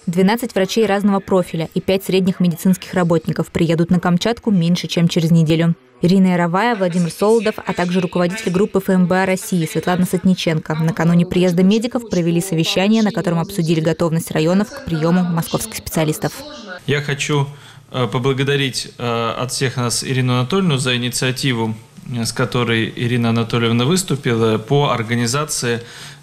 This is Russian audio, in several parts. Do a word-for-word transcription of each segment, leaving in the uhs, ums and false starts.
двенадцать врачей разного профиля и пять средних медицинских работников приедут на Камчатку меньше, чем через неделю. Ирина Яровая, Владимир Солодов, а также руководитель группы эф эм бэ а России Светлана Сотниченко накануне приезда медиков провели совещание, на котором обсудили готовность районов к приему московских специалистов. Я хочу поблагодарить от всех нас Ирину Анатольевну за инициативу, с которой Ирина Анатольевна выступила по организации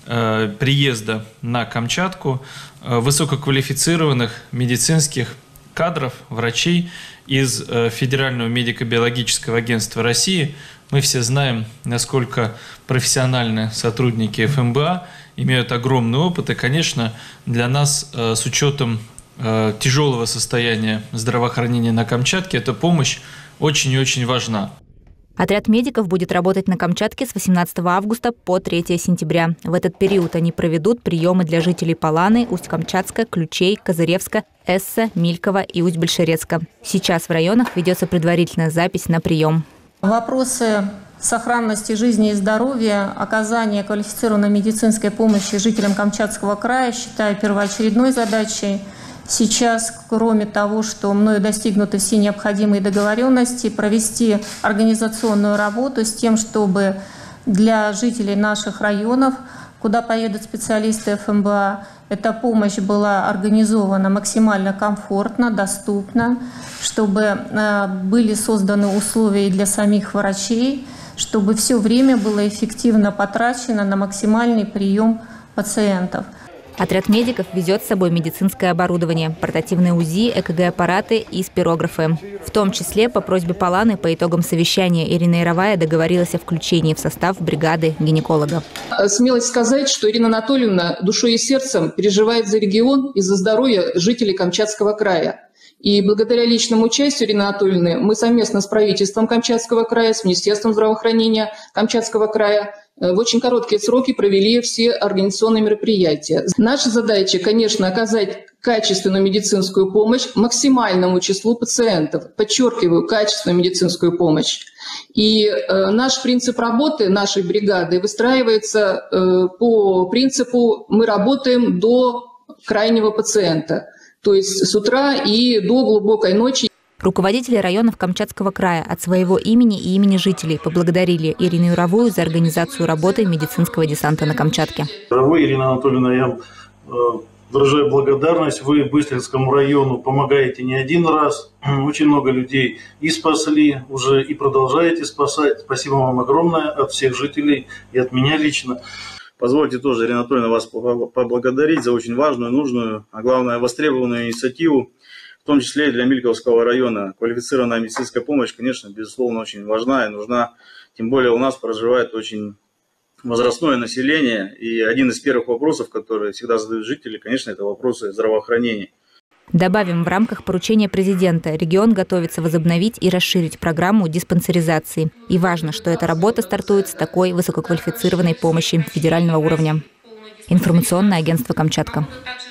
приезда на Камчатку высококвалифицированных медицинских кадров, врачей из Федерального медико-биологического агентства России. Мы все знаем, насколько профессиональные сотрудники эф эм бэ а имеют огромный опыт. И, конечно, для нас с учетом тяжелого состояния здравоохранения на Камчатке эта помощь очень и очень важна. Отряд медиков будет работать на Камчатке с восемнадцатого августа по третьего сентября. В этот период они проведут приемы для жителей Паланы, Усть-Камчатска, Ключей, Козыревска, Эсса, Милькова и Усть-Большерецка. Сейчас в районах ведется предварительная запись на прием. Вопросы сохранности жизни и здоровья, оказания квалифицированной медицинской помощи жителям Камчатского края считаю первоочередной задачей. Сейчас, кроме того, что мною достигнуты все необходимые договоренности, провести организационную работу с тем, чтобы для жителей наших районов, куда поедут специалисты эф эм бэ а, эта помощь была организована максимально комфортно, доступно, чтобы были созданы условия для самих врачей, чтобы все время было эффективно потрачено на максимальный прием пациентов. Отряд медиков везет с собой медицинское оборудование, портативные УЗИ, э ка гэ-аппараты и спирографы. В том числе по просьбе Паланы по итогам совещания Ирина Яровая договорилась о включении в состав бригады гинеколога. Смелость сказать, что Ирина Анатольевна душой и сердцем переживает за регион и за здоровье жителей Камчатского края. И благодаря личному участию Ирины Анатольевны мы совместно с правительством Камчатского края, с Министерством здравоохранения Камчатского края в очень короткие сроки провели все организационные мероприятия. Наша задача, конечно, оказать качественную медицинскую помощь максимальному числу пациентов. Подчеркиваю, качественную медицинскую помощь. И э, наш принцип работы нашей бригады выстраивается э, по принципу «мы работаем до крайнего пациента». То есть с утра и до глубокой ночи. Руководители районов Камчатского края от своего имени и имени жителей поблагодарили Ирину Яровую за организацию работы медицинского десанта на Камчатке. Яровой, Ирина Анатольевна, я э, выражаю благодарность. Вы Быстровскому району помогаете не один раз. Очень много людей и спасли уже, и продолжаете спасать. Спасибо вам огромное от всех жителей и от меня лично. Позвольте тоже, Ирина Анатольевна, вас поблагодарить за очень важную, нужную, а главное, востребованную инициативу, в том числе и для Мильковского района. Квалифицированная медицинская помощь, конечно, безусловно, очень важна и нужна. Тем более у нас проживает очень возрастное население. И один из первых вопросов, которые всегда задают жители, конечно, это вопросы здравоохранения. Добавим, в рамках поручения президента регион готовится возобновить и расширить программу диспансеризации. И важно, что эта работа стартует с такой высококвалифицированной помощи федерального уровня. Информационное агентство «Камчатка».